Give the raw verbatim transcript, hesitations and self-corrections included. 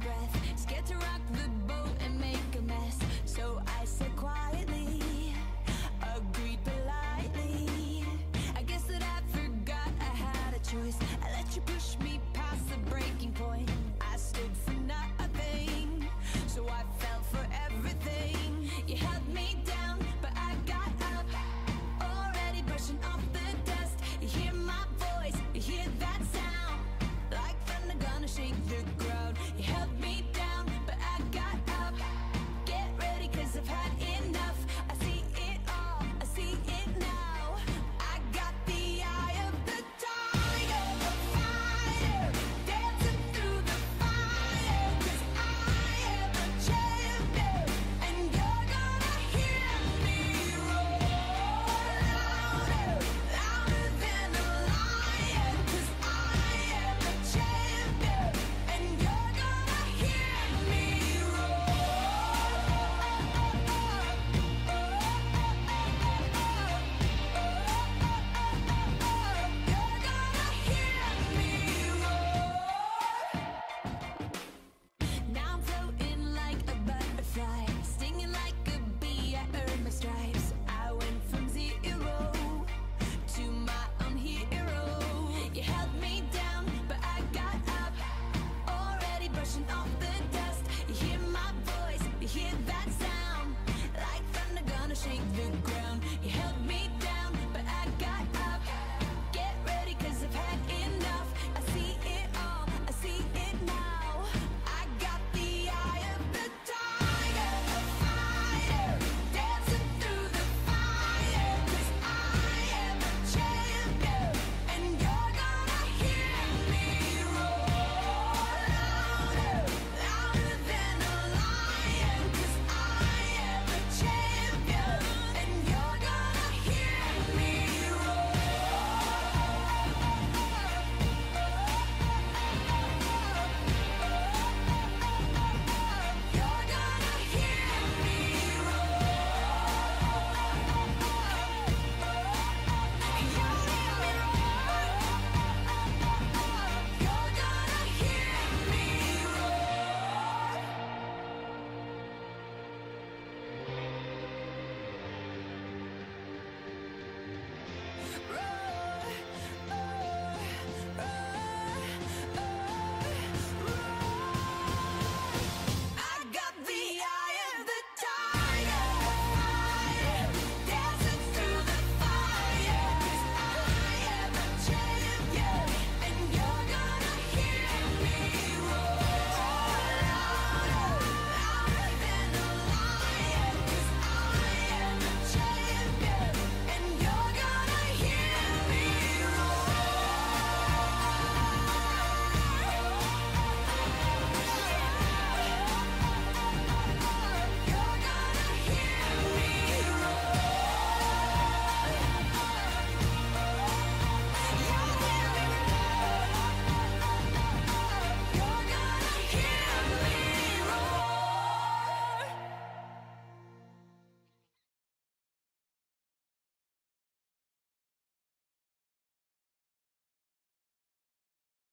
breath, scared to rock the boat and make a mess. So I said quietly, agreed politely. I guess that I forgot I had a choice. I let you push me past the breaking point. I stood for nothing, so I fell for everything. You held me down, but I got up, already brushing off the dust. You hear my voice, you hear that sound, like thunder gonna shake the ground. You held me down, but I got up. Get ready, cause I've had enough. I see it all, I see it now. I got the eye of the tiger, the fighter, dancing through the fire. Cause I am a champion, and you're gonna hear me roar louder, louder than a lion. Cause I am a champion, and you're gonna hear me roar. You're gonna hear me roar. Now I'm floating like a butterfly, stinging like a bee. I earned my stripes. I went from zero to my own hero. You held me down, but I got up, already brushing off the dust. You hear my voice, you hear that sound, like thunder gonna shake the